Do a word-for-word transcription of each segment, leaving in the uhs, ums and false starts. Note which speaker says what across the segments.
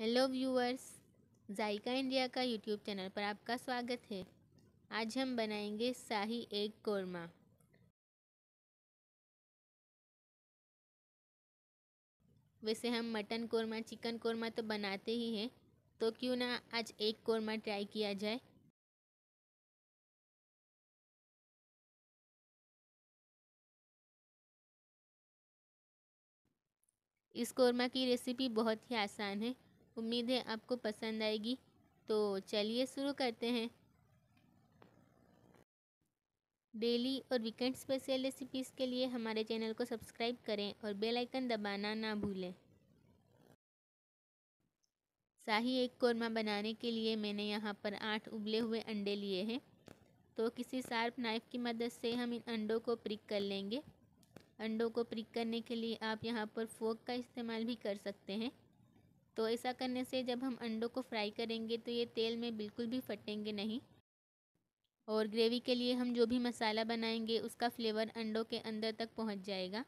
Speaker 1: Hello viewers, Zaika India का YouTube channel पर आपका स्वागत है। आज हम बनाएंगे शाही एग कोरमा। वैसे हम मटन कोरमा, चिकन कोरमा तो बनाते ही हैं, तो क्यों ना आज एग कोरमा ट्राई किया जाए। इस कोरमा की रेसिपी बहुत ही आसान है। उम्मीद है आपको पसंद आएगी। तो चलिए शुरू करते हैं। डेली और वीकेंड स्पेशल रेसिपीज़ के लिए हमारे चैनल को सब्सक्राइब करें और बेल आइकन दबाना ना भूलें। शाही एग कोरमा बनाने के लिए मैंने यहाँ पर आठ उबले हुए अंडे लिए हैं। तो किसी शार्प नाइफ़ की मदद से हम इन अंडों को प्रिक कर लेंगे। अंडों को प्रिक करने के लिए आप यहाँ पर फोक का इस्तेमाल भी कर सकते हैं। तो ऐसा करने से जब हम अंडों को फ्राई करेंगे तो ये तेल में बिल्कुल भी फटेंगे नहीं। और ग्रेवी के लिए हम जो भी मसाला बनाएंगे उसका फ्लेवर अंडों के अंदर तक पहुँच जाएगा।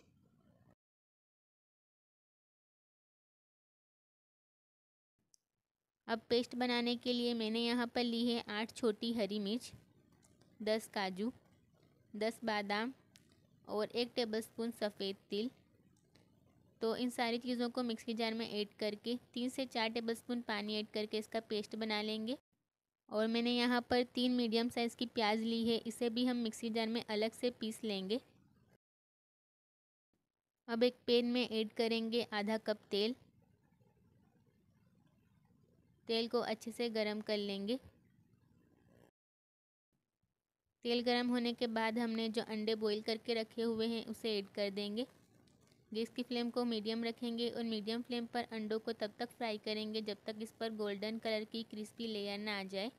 Speaker 1: अब पेस्ट बनाने के लिए मैंने यहाँ पर ली है आठ छोटी हरी मिर्च, दस काजू, दस बादाम और एक टेबलस्पून सफ़ेद तिल। तो इन सारी चीज़ों को मिक्सी जार में ऐड करके तीन से चार टेबलस्पून पानी ऐड करके इसका पेस्ट बना लेंगे। और मैंने यहाँ पर तीन मीडियम साइज़ की प्याज ली है, इसे भी हम मिक्सी जार में अलग से पीस लेंगे। अब एक पैन में ऐड करेंगे आधा कप तेल। तेल को अच्छे से गरम कर लेंगे। तेल गरम होने के बाद हमने जो अंडे बॉईल करके रखे हुए हैं उसे ऐड कर देंगे। गैस की फ्लेम को मीडियम रखेंगे और मीडियम फ्लेम पर अंडों को तब तक फ्राई करेंगे जब तक इस पर गोल्डन कलर की क्रिस्पी लेयर ना आ जाए।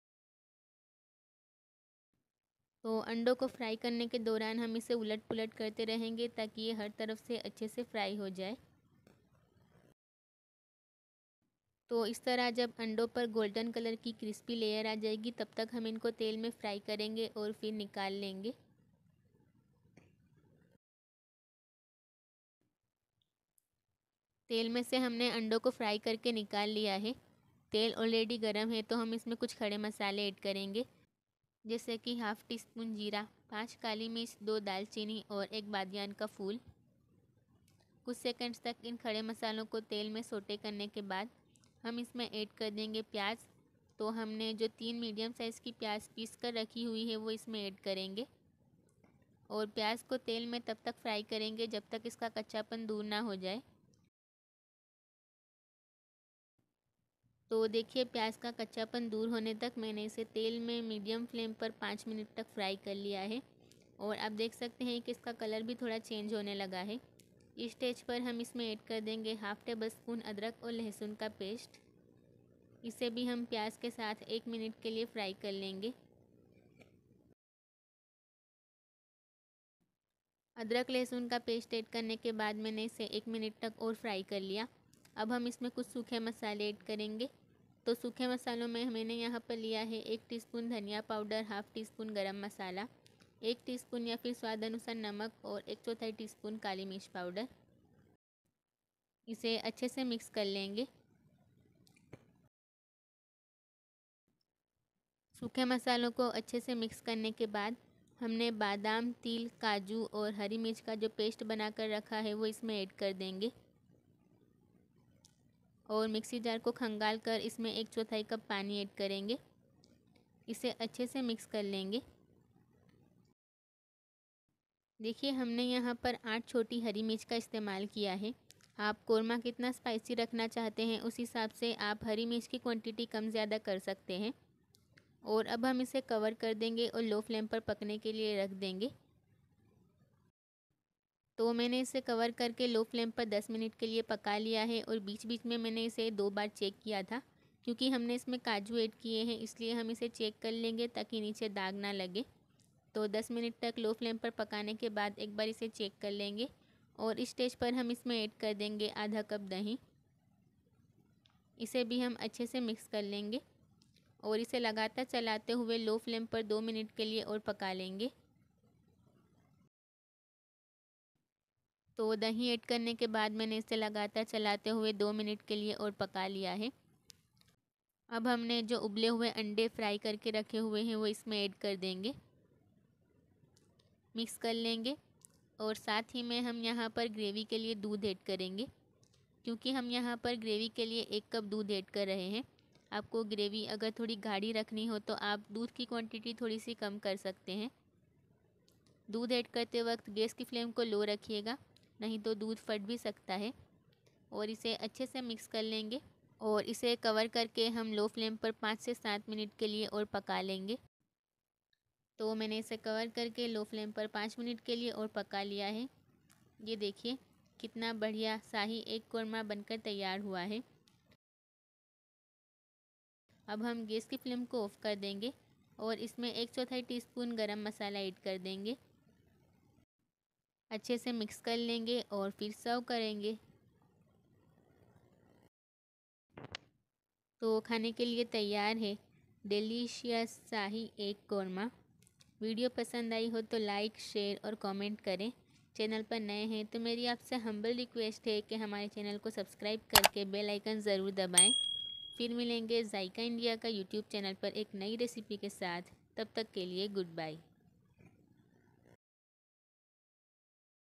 Speaker 1: तो अंडों को फ्राई करने के दौरान हम इसे उलट पुलट करते रहेंगे ताकि ये हर तरफ से अच्छे से फ्राई हो जाए। तो इस तरह जब अंडों पर गोल्डन कलर की क्रिस्पी लेयर आ जाएगी तब तक हम इनको तेल में फ्राई करेंगे और फिर निकाल लेंगे। तेल में से हमने अंडों को फ्राई करके निकाल लिया है। तेल ऑलरेडी गर्म है तो हम इसमें कुछ खड़े मसाले ऐड करेंगे, जैसे कि हाफ़ टी स्पून जीरा, पाँच काली मिर्च, दो दालचीनी और एक बादियान का फूल। कुछ सेकंड्स तक इन खड़े मसालों को तेल में सोटे करने के बाद हम इसमें ऐड कर देंगे प्याज। तो हमने जो तीन मीडियम साइज़ की प्याज पीस कर रखी हुई है वो इसमें ऐड करेंगे। और प्याज को तेल में तब तक फ्राई करेंगे जब तक इसका कच्चापन दूर ना हो जाए। तो देखिए, प्याज का कच्चापन दूर होने तक मैंने इसे तेल में मीडियम फ्लेम पर पाँच मिनट तक फ्राई कर लिया है। और आप देख सकते हैं कि इसका कलर भी थोड़ा चेंज होने लगा है। इस स्टेज पर हम इसमें ऐड कर देंगे हाफ़ टेबल स्पून अदरक और लहसुन का पेस्ट। इसे भी हम प्याज के साथ एक मिनट के लिए फ्राई कर लेंगे। अदरक लहसुन का पेस्ट ऐड करने के बाद मैंने इसे एक मिनट तक और फ्राई कर लिया। अब हम इसमें कुछ सूखे मसाले ऐड करेंगे। तो सूखे मसालों में मैंने यहाँ पर लिया है एक टीस्पून धनिया पाउडर, हाफ़ टी स्पून गरम मसाला, एक टीस्पून या फिर स्वाद अनुसार नमक और एक चौथाई टीस्पून काली मिर्च पाउडर। इसे अच्छे से मिक्स कर लेंगे। सूखे मसालों को अच्छे से मिक्स करने के बाद हमने बादाम, तिल, काजू और हरी मिर्च का जो पेस्ट बनाकर रखा है वो इसमें ऐड कर देंगे। और मिक्सी जार को खंगाल कर इसमें एक चौथाई कप पानी ऐड करेंगे। इसे अच्छे से मिक्स कर लेंगे। देखिए, हमने यहाँ पर आठ छोटी हरी मिर्च का इस्तेमाल किया है। आप कोरमा कितना स्पाइसी रखना चाहते हैं उस हिसाब से आप हरी मिर्च की क्वांटिटी कम ज़्यादा कर सकते हैं। और अब हम इसे कवर कर देंगे और लो फ्लेम पर पकने के लिए रख देंगे। तो मैंने इसे कवर करके लो फ्लेम पर दस मिनट के लिए पका लिया है। और बीच बीच में मैंने इसे दो बार चेक किया था, क्योंकि हमने इसमें काजू ऐड किए हैं, इसलिए हम इसे चेक कर लेंगे ताकि नीचे दाग ना लगे। तो दस मिनट तक लो फ्लेम पर पकाने के बाद एक बार इसे चेक कर लेंगे। और इस स्टेज पर हम इसमें ऐड कर देंगे आधा कप दही। इसे भी हम अच्छे से मिक्स कर लेंगे और इसे लगातार चलाते हुए लो फ्लेम पर दो मिनट के लिए और पका लेंगे। तो दही ऐड करने के बाद मैंने इसे लगातार चलाते हुए दो मिनट के लिए और पका लिया है। अब हमने जो उबले हुए अंडे फ्राई करके रखे हुए हैं वो इसमें ऐड कर देंगे, मिक्स कर लेंगे। और साथ ही में हम यहाँ पर ग्रेवी के लिए दूध ऐड करेंगे, क्योंकि हम यहाँ पर ग्रेवी के लिए एक कप दूध ऐड कर रहे हैं। आपको ग्रेवी अगर थोड़ी गाढ़ी रखनी हो तो आप दूध की क्वांटिटी थोड़ी सी कम कर सकते हैं। दूध ऐड करते वक्त गैस की फ्लेम को लो रखिएगा, नहीं तो दूध फट भी सकता है। और इसे अच्छे से मिक्स कर लेंगे और इसे कवर करके हम लो फ्लेम पर पाँच से सात मिनट के लिए और पका लेंगे। तो मैंने इसे कवर करके लो फ्लेम पर पाँच मिनट के लिए और पका लिया है। ये देखिए कितना बढ़िया शाही एग कोरमा बनकर तैयार हुआ है। अब हम गैस की फ्लेम को ऑफ कर देंगे और इसमें एक चौथाई टीस्पून गरम मसाला ऐड कर देंगे। अच्छे से मिक्स कर लेंगे और फिर सर्व करेंगे। तो खाने के लिए तैयार है delicious shahi egg korma. Video पसंद आई हो तो लाइक, शेयर और कमेंट करें। चैनल पर नए हैं तो मेरी आपसे हम्बल रिक्वेस्ट है कि हमारे चैनल को सब्सक्राइब करके बेल आइकन ज़रूर दबाएं। फिर मिलेंगे जायका इंडिया का यूट्यूब चैनल पर एक नई रेसिपी के साथ। तब तक के लिए गुड बाय।